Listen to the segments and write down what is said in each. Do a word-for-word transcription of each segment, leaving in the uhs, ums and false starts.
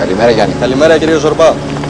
Καλημέρα, Γιάννη. Καλημέρα, κύριε Ζορμπά.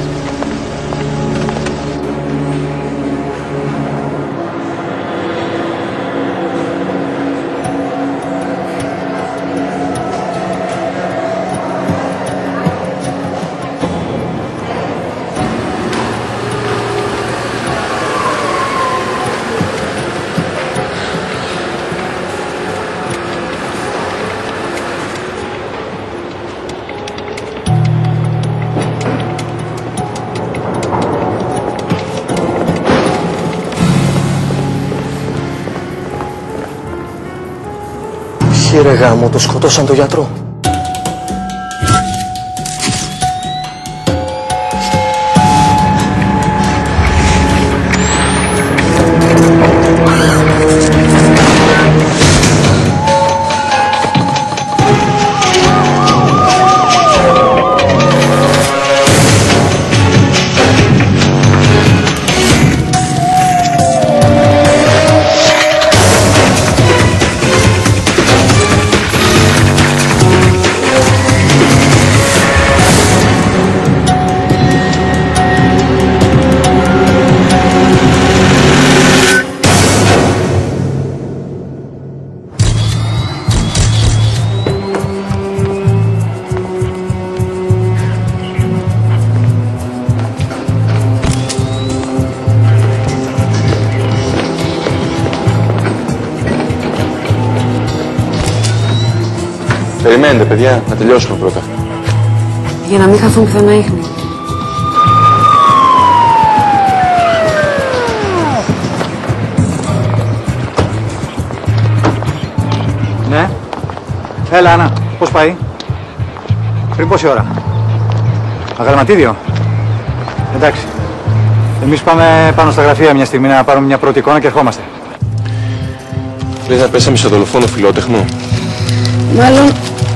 Ρε γάμο, το σκοτώσαν το γιατρό. Περιμένετε, παιδιά, να τελειώσουμε πρώτα. Για να μην χαθούν πιθανά ίχνη. Ναι. Έλα, Άννα. Πώς πάει? Πριν πόση ώρα? Αγαλματίδιο. Εντάξει. Εμείς πάμε πάνω στα γραφεία μια στιγμή να πάρουμε μια πρώτη εικόνα και ερχόμαστε. Λες να πέσαμε σε δολοφόνο φιλότεχνο? Μάλλον...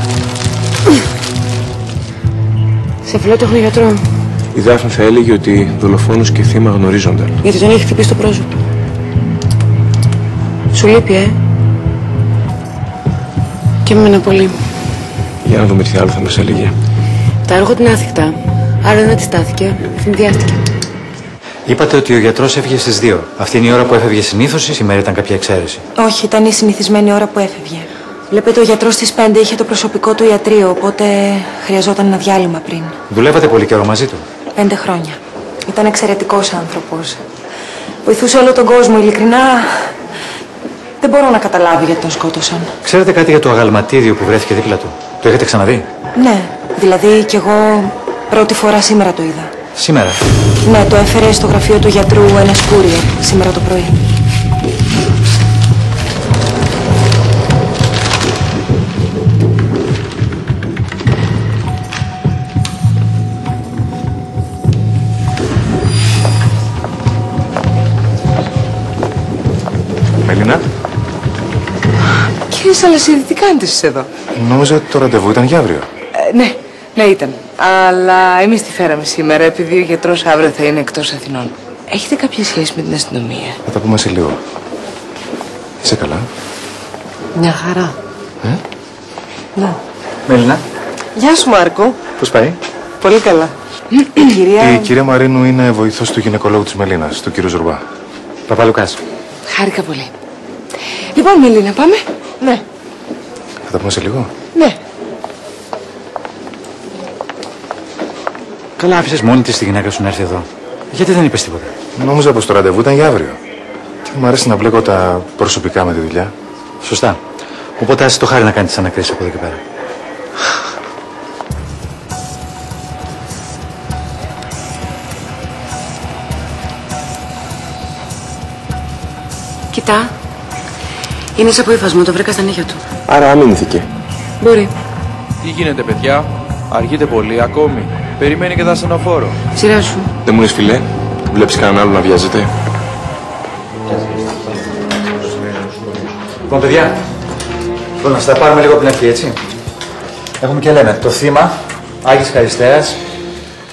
σε φιλότεχνο γιατρό. Η Δάφνη θα έλεγε ότι δολοφόνος και θύμα γνωρίζονταν. Γιατί τον έχει χτυπήσει το πρόσωπο. Σου λείπει, ε. Και εμένα πολύ. Για να δούμε τι άλλο θα μας έλεγε. Τα έργα την άθικτα. Άρα δεν αντιστάθηκε. Ευθυνδιάστηκε. Είπατε ότι ο γιατρός έφυγε στις δύο. Αυτή είναι η ώρα που έφευγε συνήθως ή σήμερα ήταν κάποια εξαίρεση? Όχι, ήταν η συνηθισμένη ώρα που έφευγε. Βλέπετε, ο γιατρός στις πέντε είχε το προσωπικό του ιατρείο, οπότε χρειαζόταν ένα διάλειμμα πριν. Δουλεύατε πολύ καιρό μαζί του? Πέντε χρόνια. Ήταν εξαιρετικός άνθρωπος. Βοηθούσε όλο τον κόσμο, ειλικρινά. Δεν μπορώ να καταλάβω γιατί τον σκότωσαν. Ξέρετε κάτι για το αγαλματίδιο που βρέθηκε δίπλα του? Το έχετε ξαναδεί? Ναι, δηλαδή κι εγώ πρώτη φορά σήμερα το είδα. Σήμερα? Ναι, το έφερε στο γραφείο του γιατρού ένα σκούριο σήμερα το πρωί. Μελίνα. Κύριε Σαλασίδη, τι κάνετε εσείς εδώ? Νόμιζα ότι το ραντεβού ήταν για αύριο. Ε, ναι, ναι ήταν. Αλλά εμείς τη φέραμε σήμερα επειδή ο γιατρός αύριο θα είναι εκτός Αθηνών. Έχετε κάποια σχέση με την αστυνομία? Θα τα πούμε σε λίγο. Είσαι καλά? Μια χαρά. Ε? Ναι. Μελίνα. Γεια σου, Μάρκο. Πώς πάει? Πολύ καλά. Κυρία... Η κυρία Μαρίνου είναι βοηθός του γυναικολόγου της Μελίνας, του κύριου Ζουρμπά. Παπαλουκάς. Χάρηκα πολύ. Λοιπόν, Μελίνα, πάμε? Ναι. Θα τα πούμε σε λίγο. Ναι. Καλά, άφησες μόνη της τη γυναίκα σου να έρθει εδώ. Γιατί δεν είπες τίποτα? Νόμιζα πως το ραντεβού ήταν για αύριο. Τι μου αρέσει να μπλέκω τα προσωπικά με τη δουλειά. Σωστά. Οπότε άσε το χάρη να κάνει τις ανακρίσεις από εδώ και πέρα. Κοιτά. Είναι σε απόϊφασμα, το βρήκα στα νύχια του. Άρα αμήνθηκε. Μπορεί. Τι γίνεται, παιδιά? Αργείτε πολύ ακόμη. Περιμένει και τα ασθενοφόρο. Σειρά σου. Δεν μου λες, φιλέ, βλέπεις κανέναν άλλο να βιάζεται? Λοιπόν, παιδιά, λοιπόν, να στα πάρουμε λίγο από την αρχή, έτσι. Έχουμε και λέμε, το θύμα, Άγης Χαριστέας,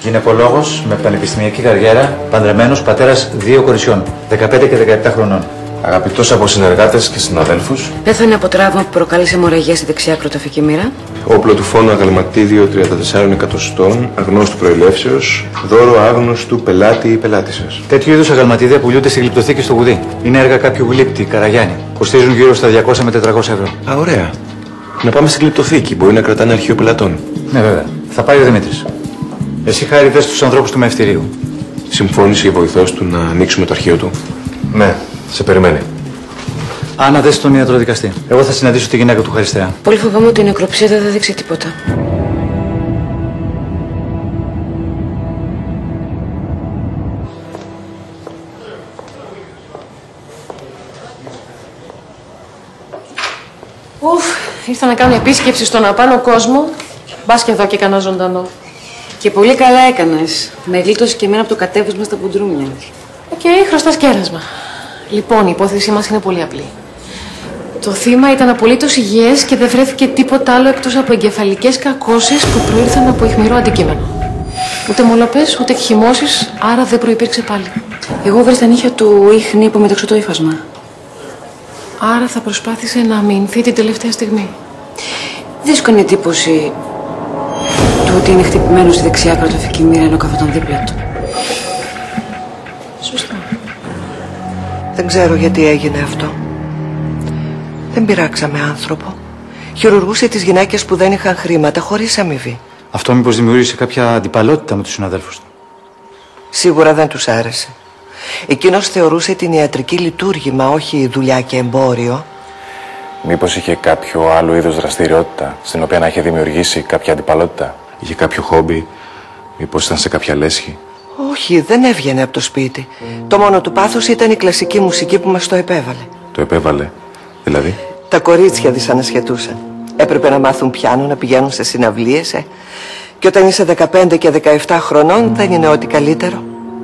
γυναικολόγος με πανεπιστημιακή καριέρα, παντρεμένος, πατέρας δύο κοριτσιών, δεκαπέντε και δεκαεπτά χρονών. Αγαπητός από συνεργάτες και συναδέλφους. Πέθανε από τραύμα που προκάλεσε αιμορραγία στη δεξιά κροτοφική μοίρα. Όπλο του φόνου αγαλματίδιο τριάντα τέσσερα εκατοστών, αγνώστου προελεύσεως, δώρο άγνωστου πελάτη ή πελάτισσας. Τέτοιου είδους αγαλματίδια πουλούνται στη γλυπτοθήκη στο Γουδί. Είναι έργα κάποιου γλύπτη, Καραγιάννη. Κοστίζουν γύρω στα διακόσια με τετρακόσια ευρώ. Α, ωραία. Να πάμε στην γλυπτοθήκη. Μπορεί να κρατάνε αρχείο πελατών. Ναι, βέβαια. Θα πάει ο Δημήτρης. Εσύ, Χάρη, δες τους ανθρώπους του μευτηρίου. Συμφώνησε η βοηθός του να ανοίξουμε το αρχείο του. Ναι, σε περιμένει. Άννα, δες τον ιατροδικαστή. Εγώ θα συναντήσω τη γυναίκα του Χαριστέα. Πολύ φοβάμαι ότι η νεκροψία δεν θα δείξει τίποτα. Ουφ, ήρθα να κάνω επίσκεψη στον απάνω κόσμο. Μπας και εδώ και κανένα ζωντανό. Και πολύ καλά έκανες. Με γλίτωσε και εμένα από το κατέβασμα στα πουντρούμια. Οκ, okay, χρωστάς κέρασμα. Λοιπόν, η υπόθεσή μας είναι πολύ απλή. Το θύμα ήταν απολύτως υγιές και δεν βρέθηκε τίποτα άλλο εκτός από εγκεφαλικές κακώσεις που προήλθαν από αιχμηρό αντικείμενο. Ούτε μολαπές, ούτε εκχυμώσεις, άρα δεν προϋπήρξε πάλι. Εγώ βρες τα νύχια του ίχνη υπομεταξωτό ύφασμα. Άρα θα προσπάθησε να αμυνθεί την τελευταία στιγμή. Δεν σου κάνει εντύπωση του ότι είναι χτυπημένο στη δεξιά κροτοφική μοίρα ενώ καθόταν δίπλα του. Σωστά. Δεν ξέρω γιατί έγινε αυτό. Δεν πειράξαμε άνθρωπο. Χειρουργούσε τις γυναίκες που δεν είχαν χρήματα χωρίς αμοιβή. Αυτό μήπως δημιούργησε κάποια αντιπαλότητα με τους συναδέλφους του. Σίγουρα δεν τους άρεσε. Εκείνος θεωρούσε την ιατρική λειτουργήμα, όχι δουλειά και εμπόριο. Μήπως είχε κάποιο άλλο είδος δραστηριότητα, στην οποία να είχε δημιουργήσει κάποια αντιπαλότητα. Είχε κάποιο χόμπι, μήπως ήταν σε κάποια λέσχη. Όχι, δεν έβγαινε από το σπίτι. Το μόνο του πάθος ήταν η κλασική μουσική που μας το επέβαλε. Το επέβαλε, δηλαδή. Τα κορίτσια δυσανασχετούσαν. Έπρεπε να μάθουν πιάνο, να πηγαίνουν σε συναυλίες. Ε. Και όταν είσαι δεκαπέντε και δεκαεπτά χρονών δεν είναι ό,τι καλύτερο.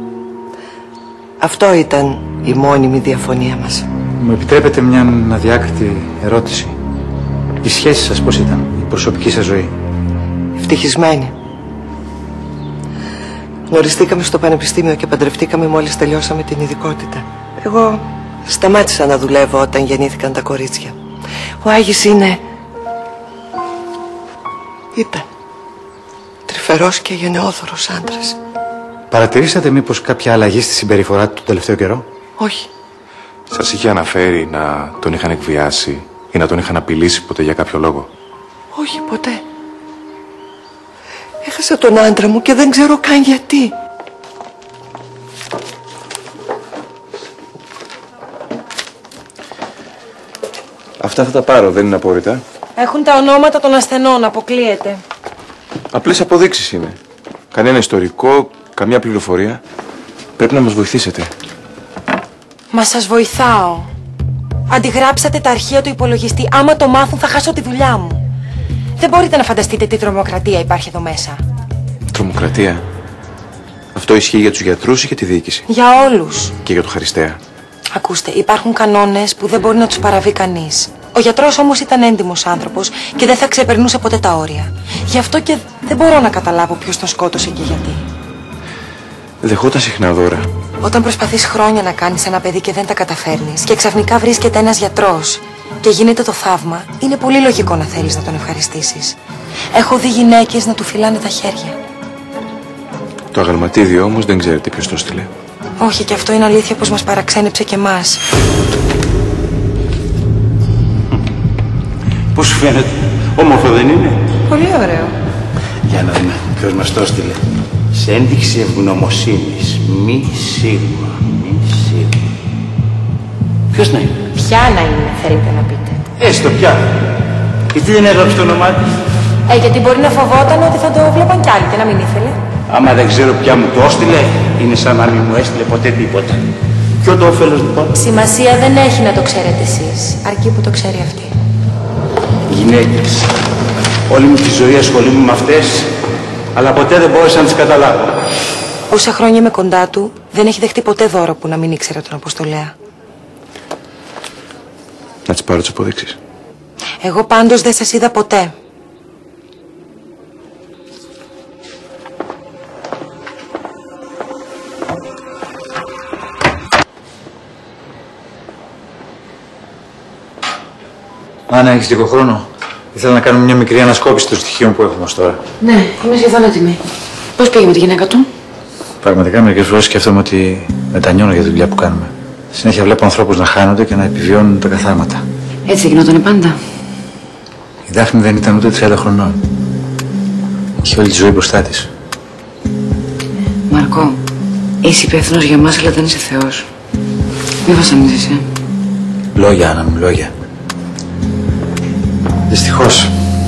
Αυτό ήταν η μόνιμη διαφωνία μας. Μου επιτρέπετε μια αδιάκριτη ερώτηση. Η σχέση σας πώς ήταν, η προσωπική σας ζωή? Ευτυχισμένη. Γνωριστήκαμε στο πανεπιστήμιο και παντρευτήκαμε μόλις τελειώσαμε την ειδικότητα. Εγώ σταμάτησα να δουλεύω όταν γεννήθηκαν τα κορίτσια. Ο Άγης είναι... ήταν τρυφερός και γενναιόδωρος άντρας. Παρατηρήσατε μήπως κάποια αλλαγή στη συμπεριφορά του τον τελευταίο καιρό? Όχι. Σας είχε αναφέρει να τον είχαν εκβιάσει ή να τον είχαν απειλήσει ποτέ για κάποιο λόγο? Όχι, ποτέ. Έχασα τον άντρα μου και δεν ξέρω καν γιατί. Αυτά θα τα πάρω, δεν είναι απόρριτα. Έχουν τα ονόματα των ασθενών, αποκλείεται. Απλές αποδείξεις είναι. Κανένα ιστορικό, καμιά πληροφορία. Πρέπει να μας βοηθήσετε. Μα σας βοηθάω. Αντιγράψατε τα αρχεία του υπολογιστή. Άμα το μάθουν θα χάσω τη δουλειά μου. Δεν μπορείτε να φανταστείτε τι τρομοκρατία υπάρχει εδώ μέσα. Τρομοκρατία. Αυτό ισχύει για τους γιατρούς ή για τη διοίκηση? Για όλους. Και για το Χαριστέα? Ακούστε, υπάρχουν κανόνες που δεν μπορεί να τους παραβεί κανείς. Ο γιατρός όμως ήταν έντιμος άνθρωπος και δεν θα ξεπερνούσε ποτέ τα όρια. Γι' αυτό και δεν μπορώ να καταλάβω ποιος τον σκότωσε και γιατί. Δεχόταν συχνά δώρα? Όταν προσπαθείς χρόνια να κάνεις ένα παιδί και δεν τα καταφέρνεις και ξαφνικά βρίσκεται ένας γιατρός και γίνεται το θαύμα, είναι πολύ λογικό να θέλεις να τον ευχαριστήσεις. Έχω δει γυναίκες να του φυλάνε τα χέρια. Το αγαλματίδιο όμως δεν ξέρετε ποιος το στείλε? Όχι, και αυτό είναι αλήθεια πως μας παραξένεψε και εμάς. Πώς σου φαίνεται, όμορφο δεν είναι? Πολύ ωραίο. Για να δούμε ποιος μας το έστειλε. Σε ένδειξη ευγνωμοσύνης. Μη σίγουρα, μη σίγουρα. Ποιος να είναι? Ποια να είναι, θέλετε να πείτε? Έστω πια. Γιατί δεν έγραψε το όνομά της? Ε, γιατί μπορεί να φοβόταν ότι θα το βλέπαν κι άλλοι και να μην ήθελε. Άμα δεν ξέρω ποια μου το έστειλε, είναι σαν να μην μου έστειλε ποτέ τίποτα. Ποιο το όφελος λοιπόν? Σημασία δεν έχει να το ξέρετε εσείς, αρκεί που το ξέρει αυτή. Γυναίκες. Όλη μου τη ζωή ασχολούμαι με αυτές, αλλά ποτέ δεν μπόρεσα να τις καταλάβω. Όσα χρόνια είμαι κοντά του, δεν έχει δεχτεί ποτέ δώρο που να μην ήξερε τον Αποστολέα. Να τις πάρω τις αποδείξεις? Εγώ πάντως δεν σας είδα ποτέ. έχεις λίγο χρόνο? Ήθελα να κάνουμε μια μικρή ανασκόπηση των στοιχείων που έχουμε ως τώρα. Ναι, είμαι σχεδόν έτοιμη. Πώς πήγε με τη γυναίκα του? Πραγματικά μερικές φορές σκέφτομαι ότι μετανιώνω για τη δουλειά που κάνουμε. Συνέχεια βλέπω ανθρώπους να χάνονται και να επιβιώνουν τα καθάρματα. Έτσι γινότανε πάντα. Η Δάφνη δεν ήταν ούτε τριάντα χρονών. Είχε όλη τη ζωή μπροστά της. Μαρκό, είσαι υπεύθυνος για μας, αλλά δεν είσαι Θεός. Μη βασανίζεσαι. Λόγια, Άννα μου, λόγια. Δυστυχώς.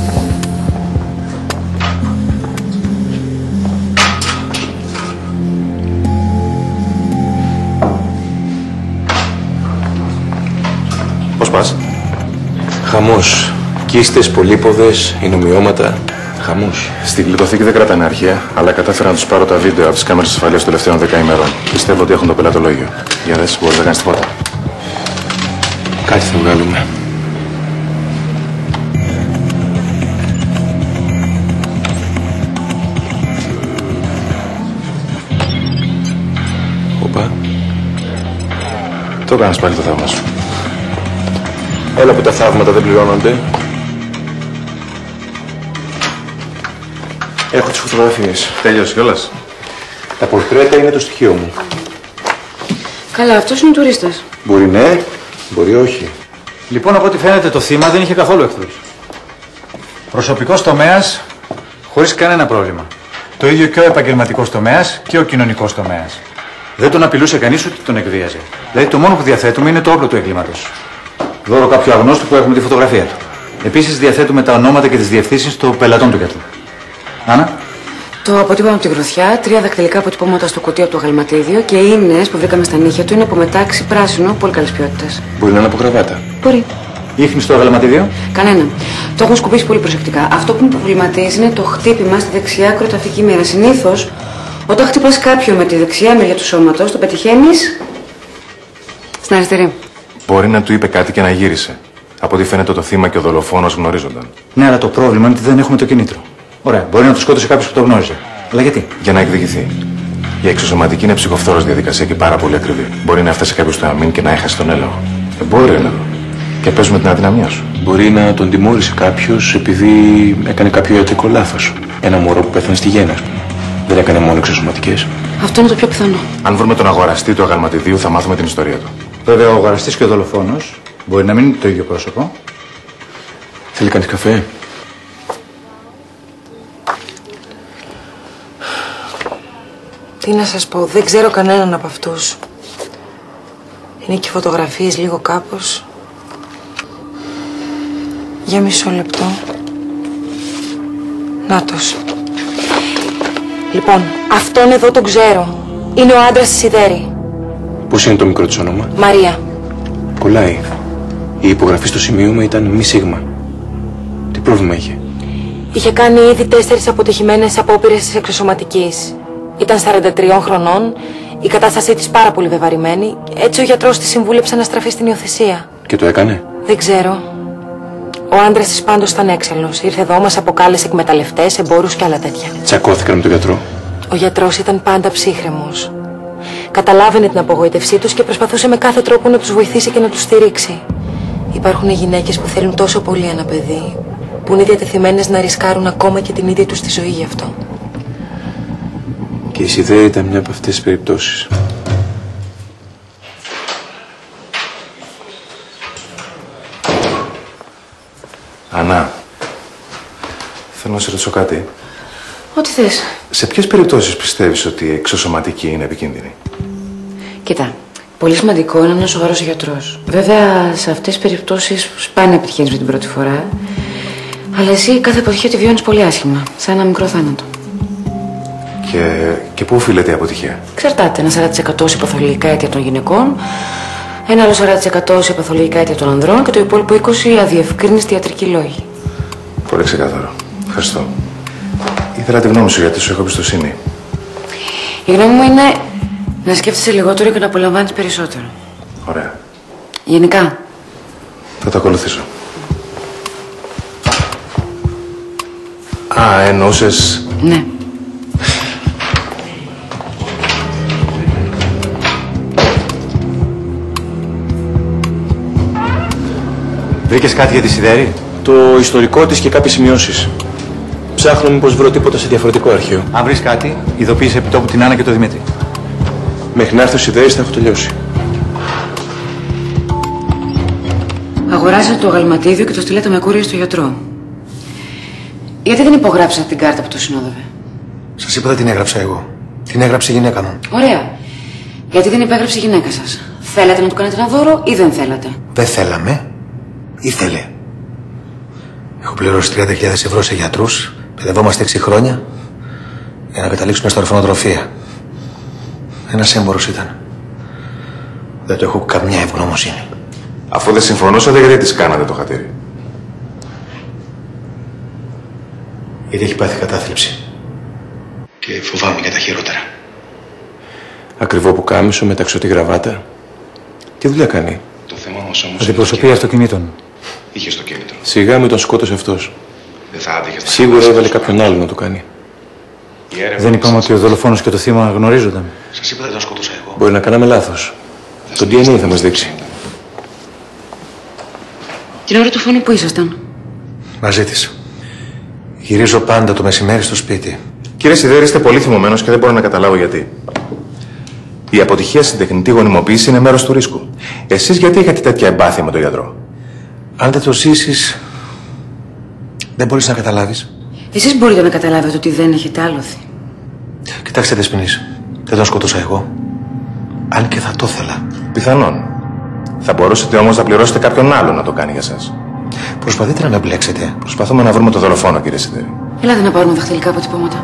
Πώς πας? Χαμός. Κίστες, πολύποδες, εινομοιώματα. Χαμός. Στην κλητοθήκη δεν κρατάνε αρχεία, αλλά κατάφερα να τους πάρω τα βίντεο από τις κάμερες ασφαλείας των τελευταίων δέκα ημερών. Πιστεύω ότι έχουν το πελατολόγιο. Για δες, μπορείς να κάνεις τίποτα. Κάτι θα βγάλουμε. Οπα. Το έκανες πάλι το θαύμα σου. Έλα που τα θαύματα δεν πληρώνονται. Έχω τις φωτογραφίες. Τέλειωσε κιόλας. Τα πορτρέτα είναι το στοιχείο μου. Καλά, αυτός είναι τουρίστας. Μπορεί ναι, μπορεί όχι. Λοιπόν, από ό,τι φαίνεται το θύμα δεν είχε καθόλου εχθρούς. Προσωπικός τομέας, χωρίς κανένα πρόβλημα. Το ίδιο και ο επαγγελματικός τομέας και ο κοινωνικός τομέας. Δεν τον απειλούσε κανείς ούτε τον εκβίαζε. Δηλαδή το μόνο που διαθέτουμε είναι το όπλο του εγκλήματος. Δώρο κάποιου αγνώστου που έχουμε τη φωτογραφία του. Επίσης διαθέτουμε τα ονόματα και τις διευθύνσεις των πελατών του γιατρού. Άννα. Το αποτύπωμα από τη γροθιά, τρία δακτυλικά αποτυπώματα στο κουτί από το γαλματίδιο και οι ίνες που βρήκαμε στα νύχια του είναι από μετάξι πράσινο, πολύ καλής ποιότητας. Μπορεί να είναι από γραβάτα. Μπορεί. Ίχνη στο γαλματίδιο. Κανένα. Το έχω σκουπίσει πολύ προσεκτικά. Αυτό που με προβληματίζει είναι το χτύπημα στη δεξιά ακροταφική μοίρα. Συνήθως, όταν χτυπάς κάποιον με τη δεξιά μεριά του σώματος, το πετυχαίνεις στην αριστερή. Μπορεί να του είπε κάτι και να γύρισε. Από ό,τι φαίνεται το θύμα και ο δολοφόνος γνωρίζονταν. Ναι, αλλά το πρόβλημα είναι ότι δεν έχουμε το κινήτρο. Ωραία, μπορεί να το σκότωσε κάποιος που το γνώριζε. Αλλά γιατί? Για να εκδικηθεί. Η εξωσωματική είναι ψυχοφθόρος διαδικασία και πάρα πολύ ακριβή. Μπορεί να φτάσει κάποιος στο αμήν και να έχασε τον έλεγχο. Δεν μπορεί έλεγχο. Και παίζουμε την αδυναμία σου. Μπορεί να τον τιμώρησε κάποιος επειδή έκανε κάποιο ιατρικό λάθος. Ένα μωρό που πέθανε στη γέννα. Δεν έκανε μόνο εξωσωματικές. Αυτό είναι το πιο πιθανό. Αν βρούμε τον αγοραστή του αγαλματιδίου, θα μάθουμε την ιστορία του. Βέβαια, ο αγοραστής και ο δολοφόνος μπορεί να μην είναι το ίδιο πρόσωπο. Θέλει κανείς καφέ? Τι να σας πω, δεν ξέρω κανέναν από αυτούς. Είναι και οι φωτογραφίες λίγο κάπως. Για μισό λεπτό. Νάτος. Λοιπόν, αυτόν εδώ τον ξέρω. Είναι ο άντρας της Σιδέρη. Πώς είναι το μικρό της όνομα? Μαρία. Κολλάει. Η υπογραφή στο σημείωμα ήταν μη σίγμα. Τι πρόβλημα είχε? Είχε κάνει ήδη τέσσερις αποτυχημένες απόπειρες της εξωσωματικής. Ήταν σαράντα τριών χρονών, η κατάστασή της πάρα πολύ βεβαρημένη. Έτσι ο γιατρός της συμβούλεψε να στραφεί στην υιοθεσία. Και το έκανε? Δεν ξέρω. Ο άντρας της πάντως ήταν έξαλλος. Ήρθε εδώ, μας αποκάλεσε εκμεταλλευτές, εμπόρους και άλλα τέτοια. Τσακώθηκαν με τον γιατρό? Ο γιατρός ήταν πάντα ψύχρεμος. Καταλάβαινε την απογοήτευσή τους και προσπαθούσε με κάθε τρόπο να τους βοηθήσει και να τους στηρίξει. Υπάρχουν γυναίκες που θέλουν τόσο πολύ ένα παιδί, που είναι διατεθειμένες να ρισκάρουν ακόμα και την ίδια τους τη ζωή γι' αυτό. Και η Σιδέρη ήταν μια από αυτές τις περιπτώσεις. Ανά, θέλω να σε ρωτήσω κάτι. Ό,τι θες. Σε ποιες περιπτώσεις πιστεύεις ότι η εξωσωματική είναι επικίνδυνη? Κοίτα, πολύ σημαντικό είναι να είναι σοβαρός γιατρός. Βέβαια, σε αυτές τις περιπτώσεις σπάνια πετυχαίνεις με την πρώτη φορά. Αλλά εσύ κάθε αποτυχία τη βιώνεις πολύ άσχημα, σαν ένα μικρό θάνατο. Και, και πού οφείλεται η αποτυχία? Εξαρτάται. Ένα σαράντα τοις εκατό σε παθολογικά αίτια των γυναικών, ένα άλλο σαράντα τοις εκατό σε παθολογικά αίτια των ανδρών και το υπόλοιπο είκοσι τοις εκατό αδιευκρίνηστη ιατρική λόγη. Πολύ ξεκάθαρο. Ευχαριστώ. Ήθελα τη γνώμη σου γιατί σου έχω εμπιστοσύνη. Η γνώμη μου είναι να σκέφτεσαι λιγότερο και να απολαμβάνεις περισσότερο. Ωραία. Γενικά. Θα το ακολουθήσω. Α, εννοούσες... Ναι. Βρήκες κάτι για τη Σιδέρη? Το ιστορικό της και κάποιες σημειώσεις. Ψάχνω μήπως βρω τίποτα σε διαφορετικό αρχείο. Αν βρεις κάτι, ειδοποίησε επί τόπου την Άννα και το Δημήτρη. Μέχρι να έρθει ο Σιδέρης θα έχω τελειώσει. Αγοράσατε το γαλματίδιο και το στείλατε με κούρια στο γιατρό. Γιατί δεν υπογράψατε την κάρτα που το συνόδευε? Σας είπα δεν την έγραψα εγώ. Την έγραψε η γυναίκα μου. Ωραία. Γιατί δεν υπέγραψε η γυναίκα σας? Θέλατε να του κάνετε ένα δώρο ή δεν θέλατε? Δεν θέλαμε. Ήθελε. Έχω πληρώσει τριάντα χιλιάδες ευρώ σε γιατρούς. Παιδευόμαστε έξι χρόνια για να καταλήξουμε στα ορφανοτροφία. Ένας έμπορος ήταν. Δεν το έχω καμιά ευγνωμοσύνη. Αφού δεν συμφωνούσατε, γιατί της κάνατε το χατήρι? Γιατί έχει πάθει κατάθλιψη. Και φοβάμαι για τα χειρότερα. Ακριβό πουκάμισο, μεταξωτή γραβάτα. Τι δουλειά κάνει? Το θέμα μας όμως... Αντιπροσωπεία αυτοκινήτων. Είχε στο κίνητρο. Σιγά μην τον σκότωσε αυτός. Δεν θα άντεχε στα Σίγουρα έβαλε κάποιον άλλο να το κάνει. Δεν είπαμε ότι ο δολοφόνος και το θύμα γνωρίζονταν? Σας είπα δεν τον σκότωσα εγώ. Μπορεί να κάναμε λάθος. Το ντι εν έι θα μας δείξει. Την ώρα του φόνου που ήσασταν? Μαζί της. Γυρίζω πάντα το μεσημέρι στο σπίτι. Κύριε Σιδέρη, είστε πολύ θυμωμένος και δεν μπορώ να καταλάβω γιατί. Η αποτυχία στην τεχνητή γονιμοποίηση είναι μέρος του ρίσκου. Εσείς γιατί είχατε τέτοια εμπάθεια με τον γιατρό? Αν δεν το ζήσεις, δεν μπορείς να καταλάβεις. Εσείς μπορείτε να καταλάβετε ότι δεν έχετε άλοθη. Κοιτάξτε, Δεσποινής, δεν τον σκότωσα εγώ. Αν και θα το ήθελα. Πιθανόν. Θα μπορούσατε όμως να πληρώσετε κάποιον άλλο να το κάνει για σας. Προσπαθείτε να με μπλέξετε. Προσπαθούμε να βρούμε το δολοφόνο, κύριε Σιδέρη. Ελάτε να πάρουμε δαχτυλικά αποτυπώματα.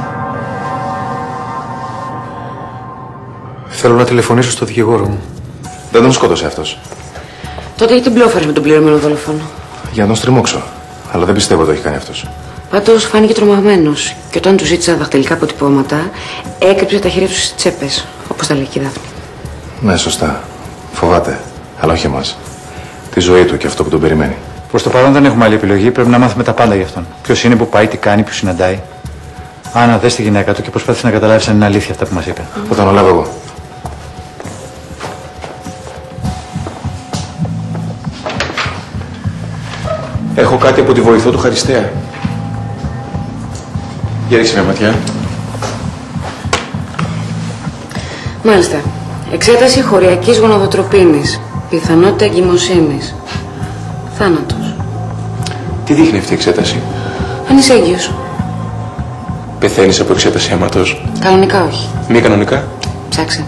Θέλω να τηλεφωνήσω στο δικηγόρο μου. Δεν τον σκότωσε αυτός. Τότε γιατί μπλόφαρες με τον πληρωμένο δολοφόνο? Για να τον στριμώξω. Αλλά δεν πιστεύω ότι το έχει κάνει αυτός. Πάντως φάνηκε τρομαγμένος. Και όταν του ζήτησα δαχτυλικά αποτυπώματα, έκρυψε τα χέρια του στις τσέπες. Όπως τα λέει και η Δάφνη. Ναι, σωστά. Φοβάται. Αλλά όχι εμάς. Τη ζωή του και αυτό που τον περιμένει. Προς το παρόν δεν έχουμε άλλη επιλογή. Πρέπει να μάθουμε τα πάντα γι' αυτόν. Ποιος είναι, που πάει, τι κάνει, ποιους συναντάει. Άννα, δες τη γυναίκα του και προσπάθησε να καταλάβεις αν είναι αλήθεια αυτά που μας είπε. Θα τον αναλάβω εγώ. Έχω κάτι από τη βοηθό του Χαριστέα. Για ρίξε μια ματιά. Μάλιστα. Εξέταση χωριακής γονοδοτροπίνης. Πιθανότητα εγκυμοσύνης. Θάνατος. Τι δείχνει αυτή η εξέταση? Αν είσαι έγκυος. Πεθαίνεις από εξέταση αίματος? Κανονικά όχι. Μη κανονικά? Ψάξε.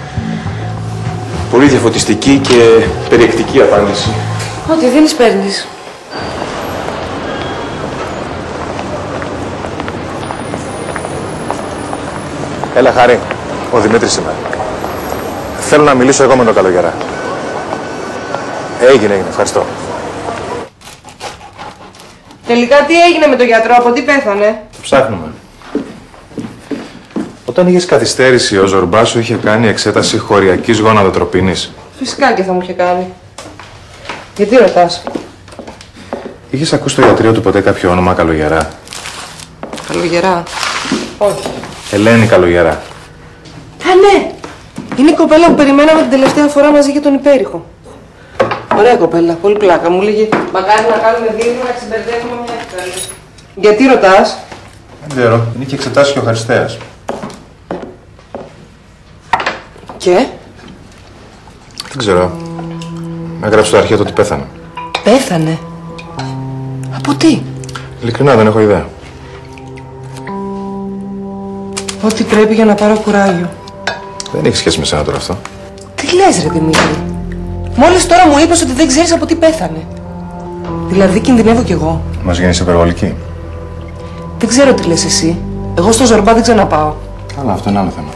Πολύ διαφωτιστική και περιεκτική απάντηση. Ό,τι δίνεις παίρνεις. Έλα, Χάρη. Ο Δημήτρης είμαι. Θέλω να μιλήσω εγώ με τον Καλογερά. Έγινε, έγινε. Ευχαριστώ. Τελικά τι έγινε με τον γιατρό, από τι πέθανε? Ψάχνουμε. Όταν είχες καθυστέρηση, ο Ζορμπάς σου είχε κάνει εξέταση χωριακής γοναδοτροπίνης. Φυσικά και θα μου είχε κάνει. Γιατί ρωτάς? Είχες ακούσει στο ιατρείο του ποτέ κάποιο όνομα Καλογερά? Καλογερά. Όχι. Ελένη Καλογερά. Α, ναι! Είναι η κοπέλα που περιμέναμε την τελευταία φορά μαζί για τον υπέρηχο. Ωραία κοπέλα, πολύ πλάκα. Μου λέγε μακάρι να κάνουμε δίδυμα να ξεμπερδεύουμε μια ευκαιρία. Γιατί ρωτάς? Δεν ξέρω. Την είχε εξετάσει και ο Χαριστέας. Και? Δεν ξέρω. Έγραψε στο αρχείο του ότι πέθανε. Πέθανε. Από τι? Ειλικρινά δεν έχω ιδέα. Ό,τι πρέπει για να πάρω κουράγιο. Δεν έχει σχέση με σένα τώρα αυτό. Τι λες ρε Δημήτρη? Μόλις τώρα μου είπες ότι δεν ξέρεις από τι πέθανε. Δηλαδή κινδυνεύω κι εγώ. Μας γίνεις υπερβολική. Δεν ξέρω τι λες εσύ. Εγώ στο Ζορμπά δεν ξαναπάω. Καλά, αυτό είναι άλλο θέμα.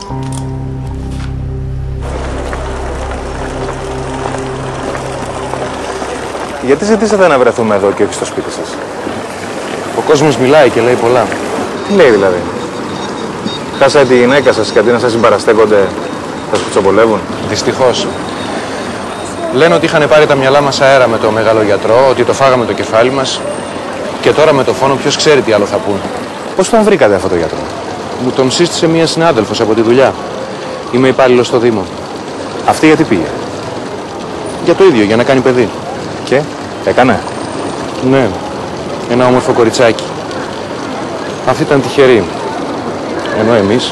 Γιατί ζητήσατε να βρεθούμε εδώ και όχι στο σπίτι σας? Ο κόσμος μιλάει και λέει πολλά. Τι λέει δηλαδή? Χάσατε τη γυναίκα σας και αντί να σας συμπαραστέκονται θα σκουτσοπολεύουν? Δυστυχώς. Λένε ότι είχαν πάρει τα μυαλά μας αέρα με το μεγάλο γιατρό, ότι το φάγαμε το κεφάλι μας και τώρα με το φόνο ποιος ξέρει τι άλλο θα πούν. Πώς τον βρήκατε αυτό το γιατρό? Μου τον σύστησε μία συνάδελφος από τη δουλειά. Είμαι υπάλληλος στο Δήμο. Αυτή γιατί πήγε? Για το ίδιο, για να κάνει παιδί. Και? Έκανε. Ναι, ένα όμορφο κοριτσάκι. Αυτή ήταν τυχερή. Ενώ εμείς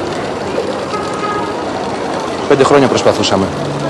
πέντε χρόνια προσπαθούσαμε.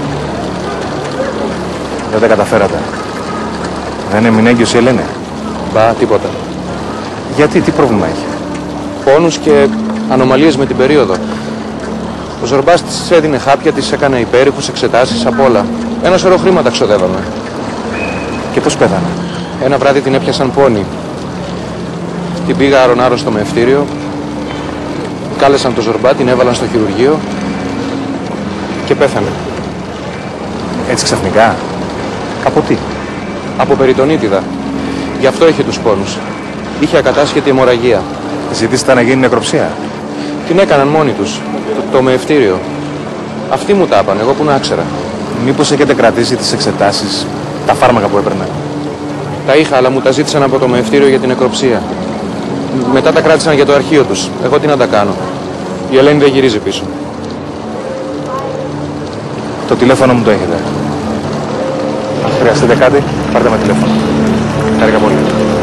Δεν τα καταφέρατε. Δεν έμεινε έγκυος η Ελένη. Μπα, τίποτα. Γιατί, τι πρόβλημα έχει? Πόνους και ανομαλίες με την περίοδο. Ο Ζορμπάς της έδινε χάπια, της έκανε υπέρηχους, εξετάσεις, απ' όλα. Ένα σωρό χρήματα ξοδεύαμε. Και πώς πέθανε? Ένα βράδυ την έπιασαν πόνοι. Την πήγα άρον-άρρωστο με ευτήριο. Κάλεσαν τον Ζορμπά, την έβαλαν στο χειρουργείο και πέθανε. Έτσι ξαφνικά? Από τι? Από περιτονίτιδα. Γι' αυτό είχε τους πόνους. Είχε ακατάσχετη αιμορραγία. Ζητήσατε να γίνει νεκροψία? Την έκαναν μόνοι τους. Το, το με ευτήριο. Αυτοί μου τα είπαν, εγώ που να ήξερα. Μήπως έχετε κρατήσει τις εξετάσεις, τα φάρμακα που έπαιρνε? Τα είχα, αλλά μου τα ζήτησαν από το μεευτήριο για την νεκροψία. Μετά τα κράτησαν για το αρχείο τους. Εγώ τι να τα κάνω? Η Ελένη δεν γυρίζει πίσω. Το τηλέφωνο μου το έχετε. Αν χρειαστείτε κάτι, πάρτε με τηλέφωνο. Χάρηκα πολύ.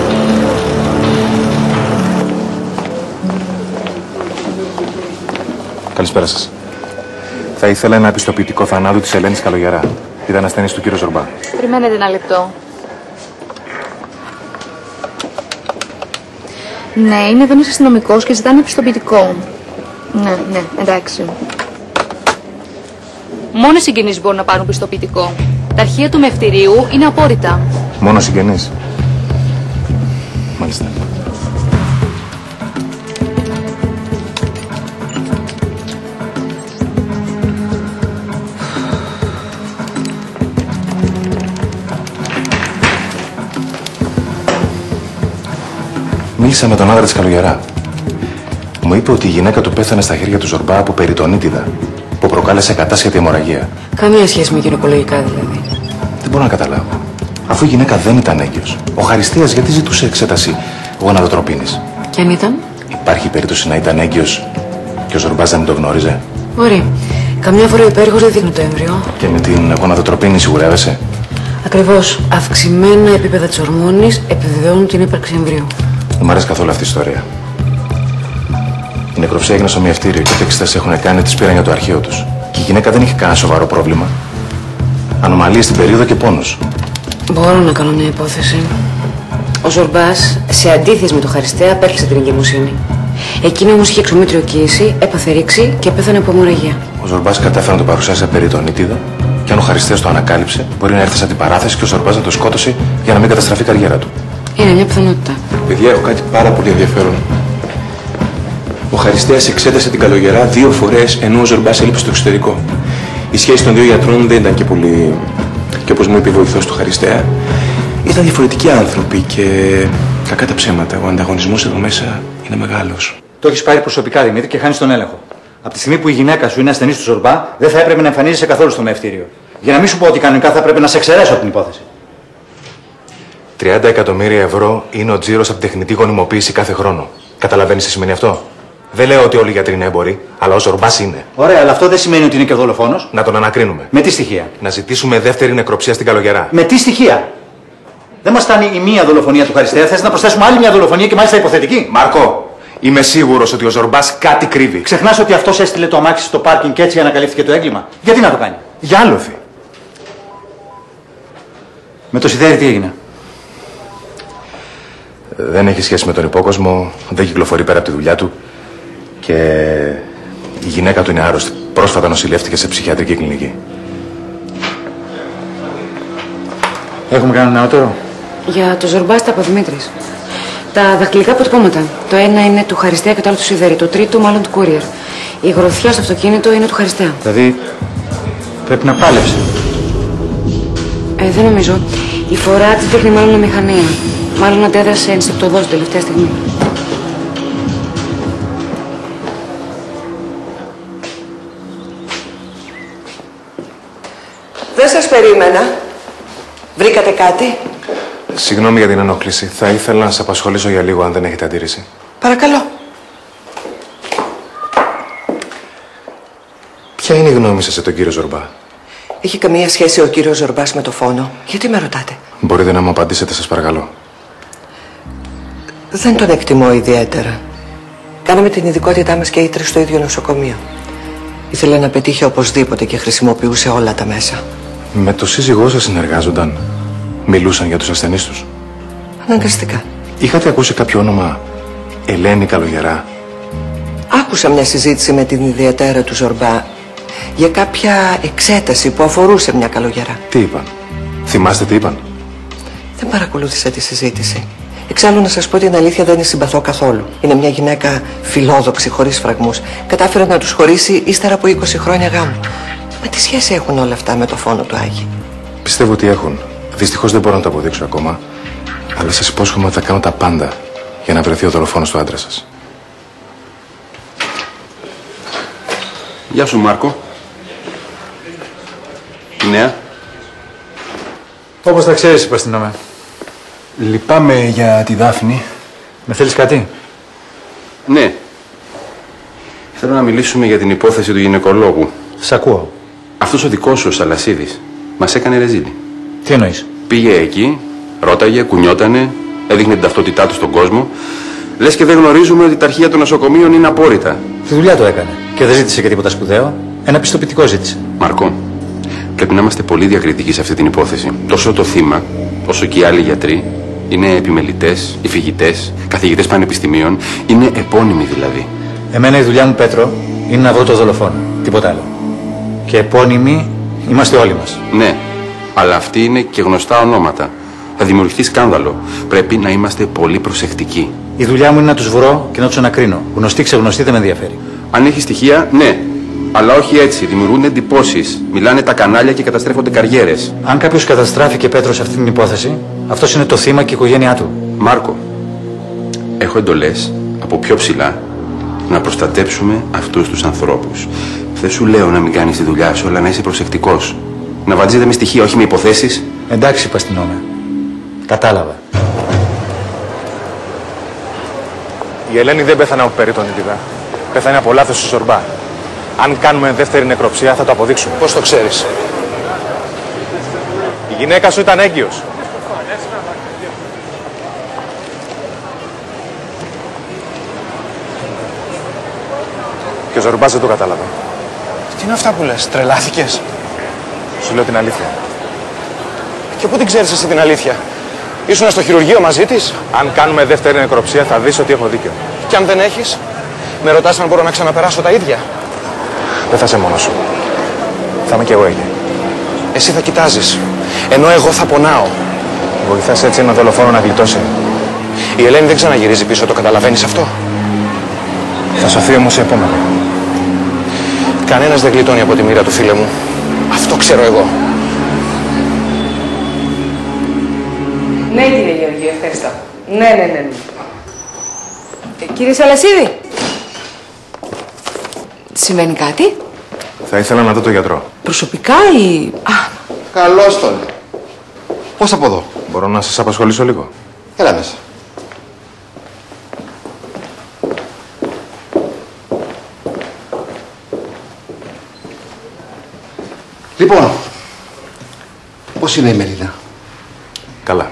Καλησπέρα σας. Θα ήθελα ένα επιστοποιητικό θανάτου της Ελένης Καλογερά. Ήταν ασθενής του κύριου Ζορμπά. Περιμένετε ένα λεπτό. Ναι, είναι εδώ ένας αστυνομικός και ζητάνε επιστοποιητικό. Ναι, ναι, εντάξει. Μόνο οι συγγενείς μπορούν να πάρουν πιστοποιητικό. Τα αρχεία του μευτηρίου είναι απόρριτα. Μόνο συγγενείς? Μάλιστα. Μίλησα με τον άντρα της Καλογερά. Μου είπε ότι η γυναίκα του πέθανε στα χέρια του Ζορμπά από περιτονίτιδα που προκάλεσε κατάσχετη αιμορραγία. Καμία σχέση με γυναικολογικά δηλαδή. Δεν μπορώ να καταλάβω. Αφού η γυναίκα δεν ήταν έγκυος, ο Χαριστίας γιατί ζητούσε εξέταση γοναδοτροπίνης? Και αν ήταν? Υπάρχει περίπτωση να ήταν έγκυος και ο Ζορμπάς δεν το γνώριζε? Μπορεί. Καμιά φορά ο υπέρηχος δεν δείχνει το έμβριο. Και με την γοναδοτροπίνη σιγουρεύεσαι? Ακριβώς. Αυξημένα επίπεδα της ορμόνης επιβεβαιώνουν την ύπαρξη εμβρίου. Δεν μου αρέσει καθόλου αυτή η ιστορία. Η νεκροψία έγινε στο μυευτήριο και ό,τι εξετάσεις έχουν κάνει τις πήραν για το αρχείο τους. Και η γυναίκα δεν είχε κανένα σοβαρό πρόβλημα. Ανομαλίες στην περίοδο και πόνος. Μπορώ να κάνω μια υπόθεση. Ο Ζορμπάς, σε αντίθεση με τον Χαριστέα, απέκλεισε την εγκυμοσύνη. Εκείνη όμως είχε εξομήτριο κοίηση, έπαθε ρήξη και πέθανε από αιμορραγία. Ο Ζορμπάς κατάφερε να το παρουσιάσει απεριτονίτιδα και αν ο Χαριστέας το ανακάλυψε, μπορεί να έρθει σαν την παράθεση και ο Ζορμπάς να το σκότωσε για να μην καταστραφεί η καριέρα του. Είναι μια πιθανότητα. Παιδιά, έχω κάτι πάρα πολύ ενδιαφέρον. Ο Χαριστέας εξέτασε την Καλογερά δύο φορές ενώ ο Ζορμπάς έλειπε στο εξωτερικό. Η σχέση των δύο γιατρών δεν ήταν και πολύ. Και όπως μου είπε η βοηθός του Χαριστέα, ήταν διαφορετικοί άνθρωποι και κακά τα ψέματα. Ο ανταγωνισμός εδώ μέσα είναι μεγάλος. Το έχεις πάρει προσωπικά, Δημήτρη, και χάνεις τον έλεγχο. Από τη στιγμή που η γυναίκα σου είναι ασθενής του Ζορμπά, δεν θα έπρεπε να εμφανίζεσαι καθόλου στο μευτήριο. Για να μην σου πω ότι κανονικά θα έπρεπε να σε εξαιρέσω από την υπόθεση. τριάντα εκατομμύρια ευρώ είναι ο τζίρος από τεχνητή γονιμοποίηση κάθε χρόνο. Καταλαβαίνεις τι σημαίνει αυτό? Δεν λέω ότι όλοι οι γιατροί είναι έμποροι, αλλά ο Ζορμπάς είναι. Ωραία, αλλά αυτό δεν σημαίνει ότι είναι και δολοφόνος. Να τον ανακρίνουμε. Με τι στοιχεία? Να ζητήσουμε δεύτερη νεκροψία στην Καλογερά. Με τι στοιχεία? Δεν μας φτάνει η μία δολοφονία του Χαριστέα, θες να προσθέσουμε άλλη μια δολοφονία και μάλιστα υποθετική? Μάρκο, είμαι σίγουρος ότι ο Ζορμπάς κάτι κρύβει. Ξεχνάς ότι αυτός έστειλε το αμάξι στο πάρκινγκ και έτσι ανακαλύφθηκε το έγκλημα. Γιατί να το κάνει? Για άλοθη. Με το σιδέρι τι έγινε? Δεν έχει σχέση με τον υπόκοσμο, δεν κυκλοφορεί πέρα από τη δουλειά του και η γυναίκα του είναι άρρωστη. Πρόσφατα νοσηλεύτηκε σε ψυχιατρική κλινική. Έχουμε κανένα νεότερο? Για το Ζορμπά τα από Δημήτρης. Τα δακτυλικά αποτυπώματα. Το ένα είναι του Χαριστέα και το άλλο του Σιδέρη. Το τρίτο μάλλον του Courier. Η γροθιά στο αυτοκίνητο είναι του Χαριστέα. Δηλαδή πρέπει να πάλεψε. Ε, δεν νομίζω. Η φορά της δείχνει μάλλον μηχανία. Μάλλον αντέδρασε ενστικτωδώς την τελευταία στιγμή. Δεν σας περίμενα. Βρήκατε κάτι? Συγγνώμη για την ενόχληση. Θα ήθελα να σας απασχολήσω για λίγο, αν δεν έχετε αντίρρηση. Παρακαλώ. Ποια είναι η γνώμη σας για τον κύριο Ζορμπά? Έχει καμία σχέση ο κύριος Ζορμπάς με το φόνο? Γιατί με ρωτάτε? Μπορείτε να μου απαντήσετε, σας παρακαλώ? Δεν τον εκτιμώ ιδιαίτερα. Κάναμε την ειδικότητά μας και οι τρεις στο ίδιο νοσοκομείο. Ήθελε να πετύχει οπωσδήποτε και χρησιμοποιούσε όλα τα μέσα. Με το σύζυγό σας συνεργάζονταν? Μιλούσαν για τους ασθενείς τους? Αναγκαστικά. Είχατε ακούσει κάποιο όνομα Ελένη Καλογερά? Άκουσα μια συζήτηση με την ιδιαίτερα του Ζορμπά για κάποια εξέταση που αφορούσε μια καλογερά. Τι είπαν? Θυμάστε τι είπαν? Δεν παρακολούθησα τη συζήτηση. Εξάλλου να σας πω την αλήθεια, δεν τη συμπαθώ καθόλου. Είναι μια γυναίκα φιλόδοξη, χωρίς φραγμούς. Κατάφερε να τους χωρίσει ύστερα από είκοσι χρόνια γάμου. Μα τι σχέση έχουν όλα αυτά με το φόνο του Άγη? Πιστεύω ότι έχουν. Δυστυχώς δεν μπορώ να το αποδείξω ακόμα. Αλλά σας υπόσχομαι ότι θα κάνω τα πάντα για να βρεθεί ο δολοφόνος του άντρα σας. Γεια σου, Μάρκο. Η νέα. Όπως τα ξέρεις, υπαστηνόμαι. Λυπάμαι για τη Δάφνη. Με θέλεις κάτι? Ναι. Θέλω να μιλήσουμε για την υπόθεση του γυναικολόγου. Σ' ακούω. Αυτός ο δικός σου, ο Σαλασίδης, μας έκανε ρεζίλι. Τι εννοείς? Πήγε εκεί, ρώταγε, κουνιότανε, έδειχνε την ταυτότητά του στον κόσμο. Λες και δεν γνωρίζουμε ότι τα αρχεία των νοσοκομείων είναι απόρριτα. Τη δουλειά του έκανε. Και δεν ζήτησε και τίποτα σπουδαίο. Ένα πιστοποιητικό ζήτησε. Μαρκό, πρέπει να είμαστε πολύ διακριτικοί σε αυτή την υπόθεση. Τόσο το θύμα, όσο και οι άλλοι γιατροί, είναι επιμελητές, υφηγητές, καθηγητές πανεπιστημίων, είναι επώνυμοι δηλαδή. Εμένα η δουλειά μου, Πέτρο, είναι να βρω το δολοφόνο. Τίποτα άλλο. Και επώνυμοι είμαστε όλοι μας. Ναι, αλλά αυτοί είναι και γνωστά ονόματα. Θα δημιουργηθεί σκάνδαλο. Πρέπει να είμαστε πολύ προσεκτικοί. Η δουλειά μου είναι να τους βρω και να τους ανακρίνω. Γνωστή, ξεγνωστή δεν με ενδιαφέρει. Αν έχει στοιχεία, ναι. Αλλά όχι έτσι. Δημιουργούνται εντυπώσεις. Μιλάνε τα κανάλια και καταστρέφονται καριέρες. Αν κάποιος καταστράφηκε, Πέτρο, σε αυτή την υπόθεση, αυτός είναι το θύμα και η οικογένειά του. Μάρκο, έχω εντολές από πιο ψηλά να προστατέψουμε αυτούς τους ανθρώπους. Δεν σου λέω να μην κάνεις τη δουλειά σου, αλλά να είσαι προσεκτικός. Να βατζείτε με στοιχεία, όχι με υποθέσεις. Εντάξει, παστινόμαι. Κατάλαβα. Η Ελένη δεν πέθανε από περιτονίτιδα. Πέθανε από λάθος του Ζορμπά. Αν κάνουμε δεύτερη νεκροψία θα το αποδείξουμε. Πώς το ξέρεις? Η γυναίκα σου ήταν έγκυος. Και ο Ζορμπάς δεν το κατάλαβε. Τι είναι αυτά που λες, τρελάθηκες? Σου λέω την αλήθεια. Και πού την ξέρεις εσύ την αλήθεια? Ήσουν στο χειρουργείο μαζί της? Αν κάνουμε δεύτερη νεκροψία θα δεις ότι έχω δίκιο. Και αν δεν έχεις, με ρωτάς αν μπορώ να ξαναπεράσω τα ίδια? Δεν θα είσαι μόνος σου. Θα είμαι κι εγώ εκεί. Εσύ θα κοιτάζεις, ενώ εγώ θα πονάω. Βοηθάς έτσι ένα δολοφόνο να γλιτώσει. Η Ελένη δεν ξαναγυρίζει πίσω, το καταλαβαίνεις αυτό? Θα σωθεί όμως η επόμενη. Κανένας δεν γλιτώνει από τη μοίρα του, φίλε μου. Αυτό ξέρω εγώ. Ναι, κύριε Γεωργίου, ευχαριστώ. Ναι, ναι, ναι. ναι. Ε, κύριε Σαλασίδη. Συμβαίνει κάτι? Θα ήθελα να δω τον γιατρό. Προσωπικά ή... Α, Καλώς τον. Πώς από εδώ? Μπορώ να σας απασχολήσω λίγο? Έλα μέσα. Λοιπόν, πώς είναι η Μελίνα? Καλά.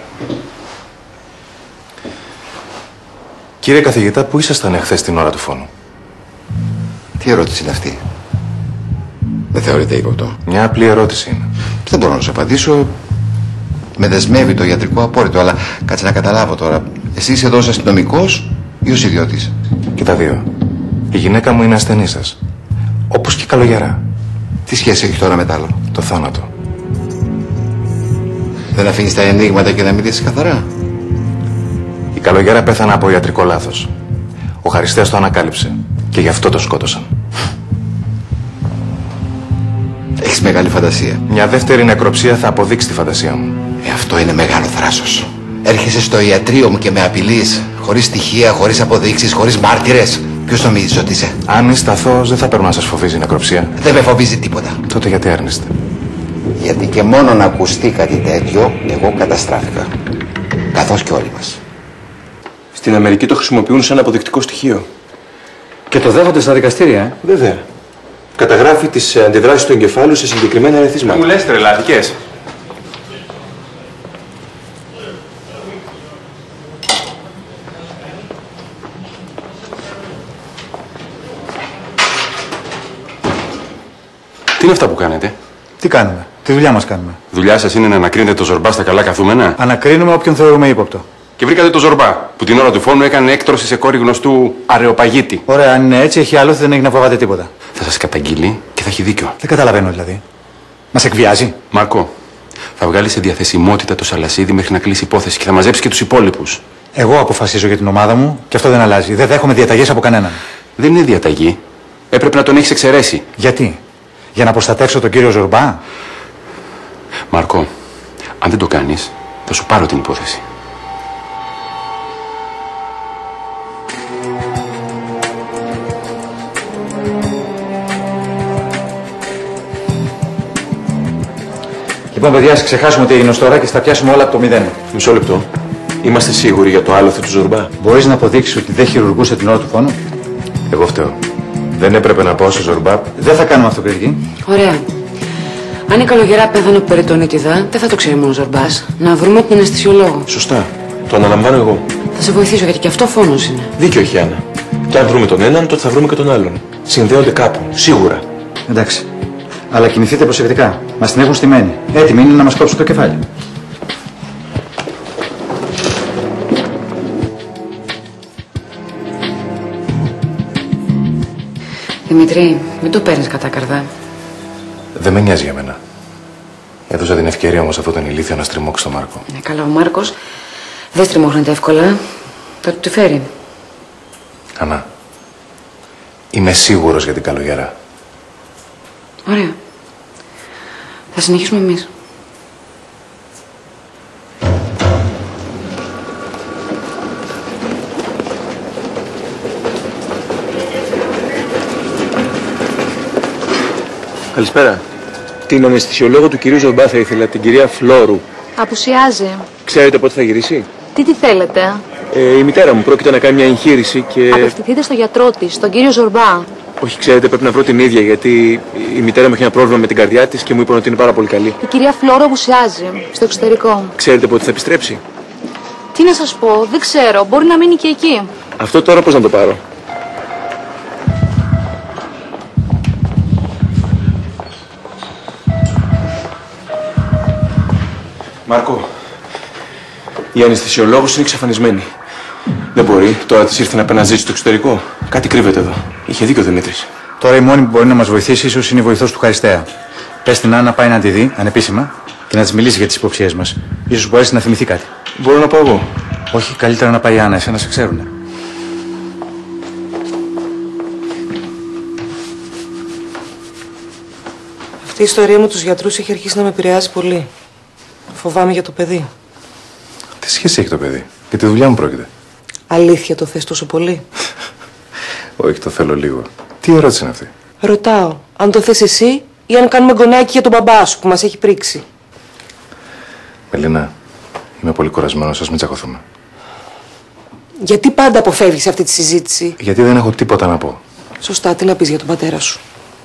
Κύριε καθηγητά, πού ήσασταν εχθές την ώρα του φόνου? Τι ερώτηση είναι αυτή? Δεν θεωρείται ύποπτο? Μια απλή ερώτηση είναι. Δεν μπορώ να σου απαντήσω. Με δεσμεύει το ιατρικό απόρριτο, αλλά κάτσε να καταλάβω τώρα. Εσύ είσαι εδώ ως αστυνομικός ή ως ιδιώτης? Και τα δύο. Η γυναίκα μου είναι ασθενή σας. Όπως και η Καλογερά. Τι σχέση έχει τώρα με τ' άλλο? Το θάνατο. Δεν αφήνεις τα ενίγματα και να μιλήσεις καθαρά? Η Καλογερά πέθανε από ιατρικό λάθος. Ο Χαριστέας το ανακάλυψε και γι' αυτό το σκότωσαν. Έχεις μεγάλη φαντασία. Μια δεύτερη νεκροψία θα αποδείξει τη φαντασία μου. Ε, αυτό είναι μεγάλο θράσος. Έρχεσαι στο ιατρείο μου και με απειλείς, χωρίς στοιχεία, χωρίς αποδείξεις, χωρίς μάρτυρες. Ποιος νομίζεις ότι είσαι? Αν είστε αθώος, δεν θα πρέπει να σας φοβίζει η νεκροψία. Δεν με φοβίζει τίποτα. Τότε γιατί άρνεστε? Γιατί και μόνο να ακουστεί κάτι τέτοιο, εγώ καταστράφηκα. Καθώς και όλοι μας. Στην Αμερική το χρησιμοποιούν σαν αποδεικτικό στοιχείο. Και το δέχονται στα δικαστήρια, ε? Βέβαια. Καταγράφει τις αντιδράσεις του εγκεφάλου σε συγκεκριμένα ερεθίσματα. Μου λες τρελάδικες. είναι αυτά που κάνετε? Τι κάνουμε? Τη δουλειά μας κάνουμε. Δουλειά σας είναι να ανακρίνετε το Ζορμπά στα καλά καθούμενα? Ανακρίνουμε όποιον θεωρούμε ύποπτο. Και βρήκατε το Ζορμπά που την ώρα του φόνου έκανε έκτρωση σε κόρη γνωστού Αρεοπαγίτη. Ωραία, αν είναι έτσι, έχει άλλο, δεν έχει να φοβάται τίποτα. Θα σας καταγγείλει και θα έχει δίκιο. Δεν καταλαβαίνω δηλαδή. Μας εκβιάζει. Μάρκο, θα βγάλει σε διαθεσιμότητα το Σαλασίδη μέχρι να κλείσει υπόθεση και θα μαζέψει και τους υπόλοιπους. Εγώ αποφασίζω για την ομάδα μου και αυτό δεν αλλάζει. Δεν δέχομαι διαταγές από κανέναν. Δεν είναι διαταγή. Έπρεπε να τον έχεις εξαιρέσει. Γιατί? Για να προστατεύσω τον κύριο Ζορμπά? Μάρκο, αν δεν το κάνεις, θα σου πάρω την υπόθεση. Λοιπόν, παιδιά, ας ξεχάσουμε τι έγινε ως τώρα και θα πιάσουμε όλα από το μηδέν. Μισό λεπτό. Είμαστε σίγουροι για το άλοθη του Ζορμπά? Μπορείς να αποδείξεις ότι δεν χειρουργούσε την ώρα του φόνου? Εγώ φταίω. Δεν έπρεπε να πάω στο Ζορμπά. Δεν θα κάνουμε αυτοκριτική. Ωραία. Αν η καλογερά πέθανε από περιττονίτιδα, δεν θα το ξέρει μόνο ο Ζορμπάς. Να βρούμε την αναισθησιολόγο. Σωστά. Το αναλαμβάνω εγώ. Θα σε βοηθήσω γιατί και αυτό φόνος είναι. Δίκιο έχει η Άννα. Και αν βρούμε τον έναν, τότε θα βρούμε και τον άλλον. Συνδέονται κάπου. Σίγουρα. Εντάξει. Αλλά κινηθείτε προσεκτικά. Μας την έχουν στημένη. Έτοιμοι είναι να μας κόψουν το κεφάλι. Δημητρή, μην το παίρνεις κατά καρδά. Δεν με νοιάζει για μένα. Έδωσα την ευκαιρία όμως αυτόν τον ηλίθιο να στριμώξει τον Μάρκο. Ναι, καλά, ο Μάρκος δεν στριμώχνεται εύκολα. Θα του τη φέρει. Ανά, είμαι σίγουρος για την καλογερά. Ωραία. Θα συνεχίσουμε εμείς. Καλησπέρα. Την αναισθησιολόγο του κυρίου Ζορμπά θα ήθελα, την κυρία Φλόρου. Απουσιάζει. Ξέρετε πότε θα γυρίσει? Τι τι θέλετε? Ε, η μητέρα μου πρόκειται να κάνει μια εγχείρηση και... Απευθυνθείτε στο γιατρό της, τον κύριο Ζορμπά. Όχι, ξέρετε, πρέπει να βρω την ίδια, γιατί η μητέρα μου έχει ένα πρόβλημα με την καρδιά της και μου είπαν ότι είναι πάρα πολύ καλή. Η κυρία Φλόρο απουσιάζει, στο εξωτερικό. Ξέρετε πότε θα επιστρέψει? Τι να σας πω, δεν ξέρω, μπορεί να μείνει και εκεί. Αυτό τώρα πώς να το πάρω? Μάρκο, η αναισθησιολόγος είναι εξαφανισμένη. Δεν μπορεί, τώρα της ήρθε να πεναζήσει στο εξωτερικό. Κάτι κρύβεται εδώ. Είχε δίκιο ο Δημήτρης. Τώρα η μόνη που μπορεί να μας βοηθήσει ίσως είναι η βοηθός του Χαριστέα. Πες την Άννα να πάει να τη δει, ανεπίσημα, και να της μιλήσει για τις υποψίες μας. Ίσως μπορέσει να θυμηθεί κάτι. Μπορώ να πάω εγώ? Όχι, καλύτερα να πάει η Άννα, εσένα σε ξέρουνε. Αυτή η ιστορία με τους γιατρούς έχει αρχίσει να με επηρεάζει πολύ. Φοβάμαι για το παιδί. Τι σχέση έχει το παιδί? Για τη δουλειά μου πρόκειται. Αλήθεια το θες τόσο πολύ? Όχι, το θέλω λίγο. Τι ερώτηση είναι αυτή? Ρωτάω, αν το θες εσύ ή αν κάνουμε γκονάκι για τον μπαμπά σου που μας έχει πρίξει. Μελίνα, είμαι πολύ κουρασμένος, ας μην τσακωθούμε. Γιατί πάντα αποφεύγεις αυτή τη συζήτηση? Γιατί δεν έχω τίποτα να πω. Σωστά, τι να πεις για τον πατέρα σου?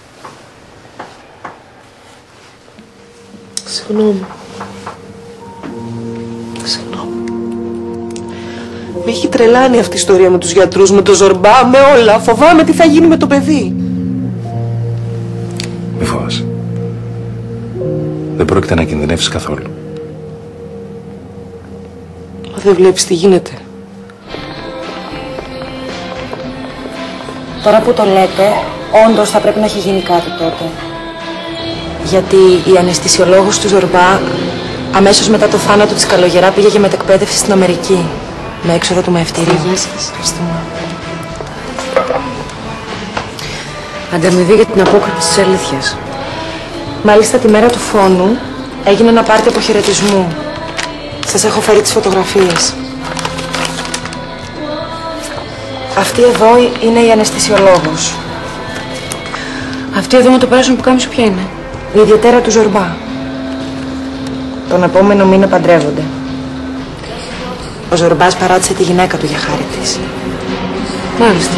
Συγγνώμη. Συγγνώμη. Με έχει τρελάνει αυτή η ιστορία με τους γιατρούς, με το Ζορμπά, με όλα. Φοβάμαι τι θα γίνει με το παιδί. Μη φοβάσαι. Δεν πρόκειται να κινδυνεύσεις καθόλου. Μα δεν βλέπεις τι γίνεται? Τώρα που το λέτε, όντως θα πρέπει να έχει γίνει κάτι τότε. Γιατί η αναισθησιολόγος του Ζορμπά αμέσως μετά το θάνατο της καλογερά πήγε για μετεκπαίδευση στην Αμερική. Με έξοδο του μαευτηρίου. Γεια σας. Ευχαριστούμε. Ανταμοιβή για την απόκρυψη της αλήθειας. Μάλιστα τη μέρα του φόνου έγινε ένα πάρτι αποχαιρετισμού. Σας έχω φέρει τις φωτογραφίες. Αυτή εδώ είναι η αναισθησιολόγος. Αυτή εδώ με το πράσινο που κάμισο ποια είναι? Η ιδιαίτερα του Ζορμπά. Τον επόμενο μήνα παντρεύονται. Ο Ζορμπάς παράτησε τη γυναίκα του για χάρη της. Μάλιστα.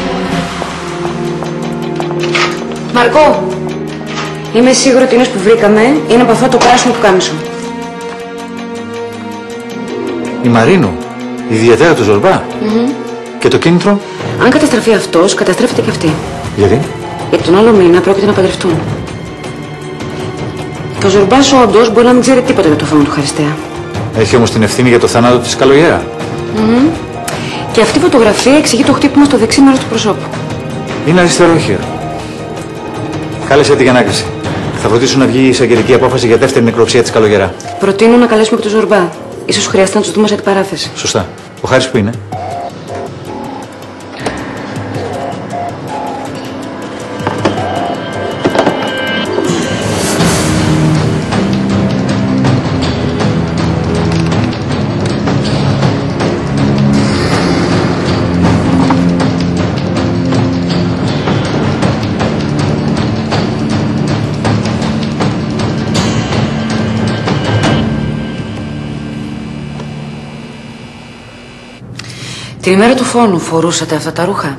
Μαρκό, είμαι σίγουρη ότι οι που βρήκαμε είναι από αυτό το πράσινο που κάμισο. Η Μαρίνου, η ιδιαίτερα του Ζορμπά. Mm-hmm. Και το κίνητρο? Αν καταστραφεί αυτός, καταστρέφεται και αυτή. Γιατί? Γιατί τον άλλο μήνα πρόκειται να παντρευτούν. Το Ζορμπάς όντως μπορεί να μην ξέρει τίποτα για το φόνο του Χαριστέα. Έχει όμως την ευθύνη για το θάνατο της Καλογέρα. Mm-hmm. Και αυτή η φωτογραφία εξηγεί το χτύπημα στο δεξί μέρος του προσώπου. Είναι αριστερόχειρο. Κάλεσε την ανάκριση. Θα φροντίσω να βγει η εισαγγελική απόφαση για δεύτερη νεκροψία της Καλογερά. Προτείνω να καλέσουμε και τον Ζορμπά. Ίσως χρειαστεί να τους δούμε σε αντιπαράθεση. Σωστά. Ο Χάρης που είναι? Την ημέρα του φόνου φορούσατε αυτά τα ρούχα?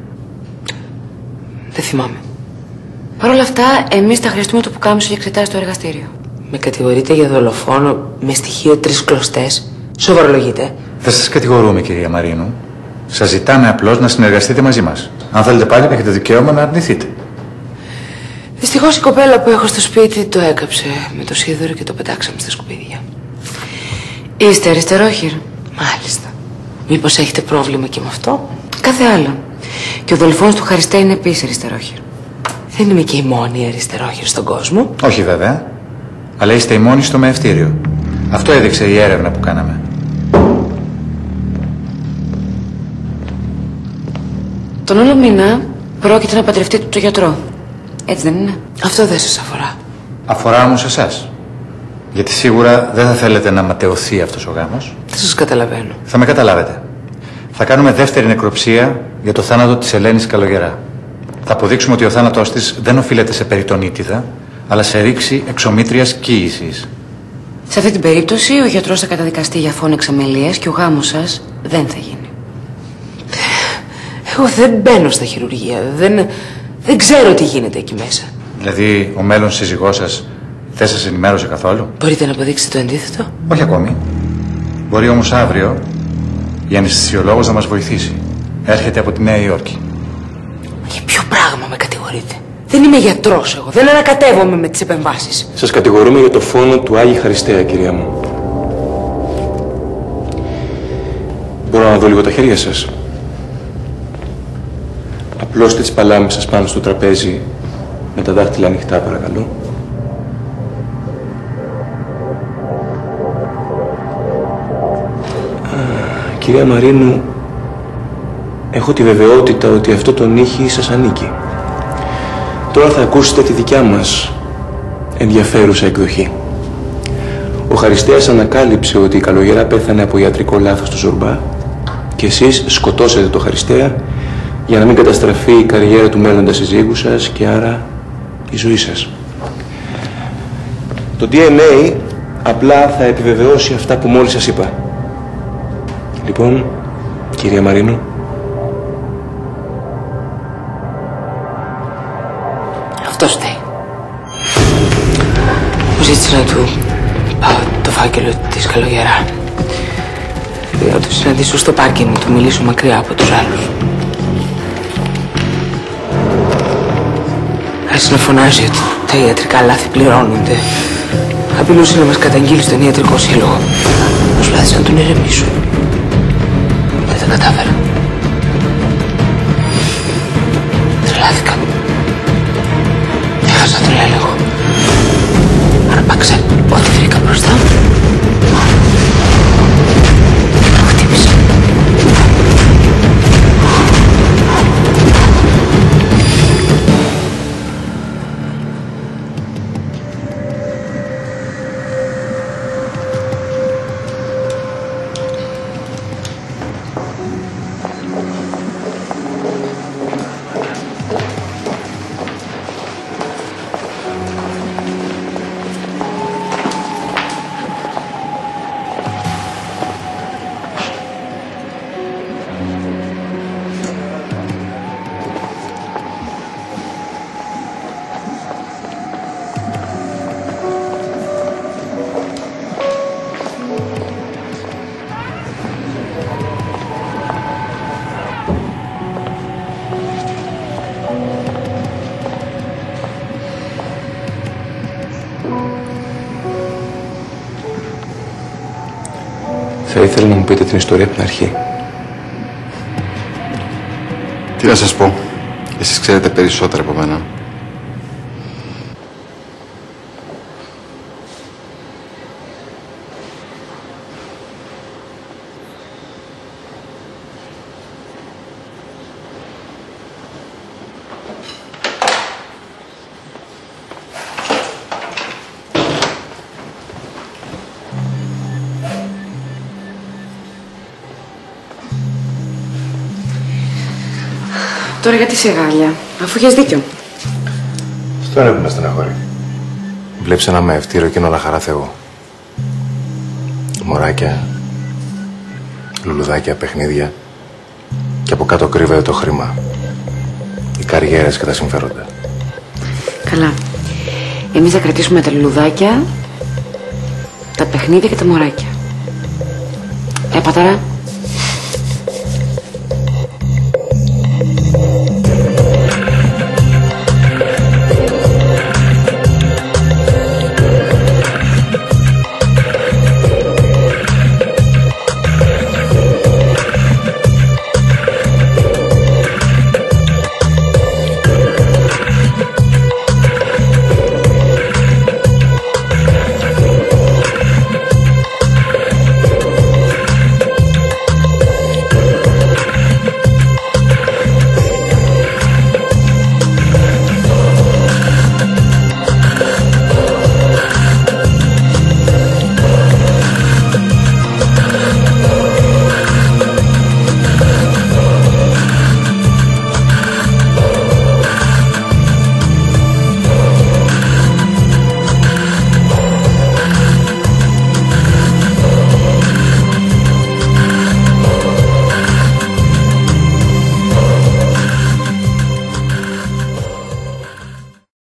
Δεν θυμάμαι. Παρ' όλα αυτά, εμείς θα χρειαστούμε το πουκάμισο για εξετάσεις στο εργαστήριο. Με κατηγορείτε για δολοφόνο με στοιχείο τρεις κλωστές. Σοβαρολογείτε. Δεν σας κατηγορούμε, κυρία Μαρίνου. Σας ζητάμε απλώς να συνεργαστείτε μαζί μας. Αν θέλετε πάλι, έχετε δικαίωμα να αρνηθείτε. Δυστυχώς η κοπέλα που έχω στο σπίτι το έκαψε με το σίδερο και το πετάξαμε στα σκουπίδια. Είστε αριστερόχειρ? Μάλιστα. Μήπως έχετε πρόβλημα και με αυτό? Κάθε άλλο. Και ο δολοφόνος του Χαριστέα είναι επίσης αριστερόχειρ. Δεν είμαι και η μόνη αριστερόχειρ στον κόσμο. Όχι βέβαια. Αλλά είστε οι μόνοι στο μεευτήριο. Αυτό έδειξε η έρευνα που κάναμε. Τον όλο μήνα πρόκειται να παντρευτείτε το γιατρό. Έτσι δεν είναι? Αυτό δεν σας αφορά. Αφορά όμως εσάς. Γιατί σίγουρα δεν θα θέλετε να ματαιωθεί αυτός ο γάμος. Δεν σας καταλαβαίνω. Θα με καταλάβετε. Θα κάνουμε δεύτερη νεκροψία για το θάνατο της Ελένης Καλογερά. Θα αποδείξουμε ότι ο θάνατός της δεν οφείλεται σε περιτονίτιδα, αλλά σε ρήξη εξομήτριας κύησης. Σε αυτή την περίπτωση ο γιατρός θα καταδικαστεί για φόνο εξαμελίας και ο γάμος σας δεν θα γίνει. Εγώ δεν μπαίνω στα χειρουργεία. Δεν, δεν ξέρω τι γίνεται εκεί μέσα. Δηλαδή ο μέλλον σύζυγός σας δεν σας ενημέρωσε καθόλου? Μπορείτε να αποδείξετε το αντίθετο? Όχι ακόμη. Μπορεί όμως αύριο η αναισθησιολόγος να μας βοηθήσει. Έρχεται από τη Νέα Υόρκη. Για ποιο πράγμα με κατηγορείτε? Δεν είμαι γιατρός εγώ. Δεν ανακατεύομαι με τις επεμβάσεις. Σας κατηγορούμε για το φόνο του Άγιου Χαριστέα, κυρία μου. Μπορώ να δω λίγο τα χέρια σας? Απλώστε τις παλάμες σας πάνω στο τραπέζι με τα δάχτυλα ανοιχτά, παρακαλώ. Κυρία Μαρίνου, έχω τη βεβαιότητα ότι αυτό το νύχι σας ανήκει. Τώρα θα ακούσετε τη δικιά μας ενδιαφέρουσα εκδοχή. Ο Χαριστέας ανακάλυψε ότι η Καλογερά πέθανε από ιατρικό λάθος του Ζορμπά και εσείς σκοτώσατε το Χαριστέα για να μην καταστραφεί η καριέρα του μέλλοντα συζύγου σας και άρα η ζωή σας. Το ντι εν έι απλά θα επιβεβαιώσει αυτά που μόλις σας είπα. Λοιπόν, κυρία Μαρίνου. Αυτό φταίει. Μου ζήτησε να του πάω το φάκελο της Καλογερά. Για να το συναντήσω στο πάρκινγκ, να του μιλήσω μακριά από τους άλλους. Άρχισε να φωνάζει ότι τα ιατρικά λάθη πληρώνονται. Απειλούσε να μας καταγγείλει στον ιατρικό σύλλογο. Προσπάθησα να τον ηρεμήσω. Δεν τα κατάφερα. Τρελάθηκα. Έχασα τον έλεγχο. Αρπάξα ό,τι βρήκα μπροστά μου. Το χτύπησα. ήθελα να μου πείτε την ιστορία από την αρχή. Τι να σας πω. Εσείς ξέρετε περισσότερα από μένα. Τώρα γιατί σε γάλια, αφού είχες δίκιο. Αυτό είναι που με στεναχωρεί. Βλέπεις ένα μεευτήριο και είναι όλα χαρά Θεού. Μωράκια, λουλουδάκια, παιχνίδια και από κάτω κρύβεται το χρήμα. Οι καριέρες και τα συμφέροντα. Καλά. Εμείς θα κρατήσουμε τα λουλουδάκια, τα παιχνίδια και τα μωράκια. Ε, πατέρα.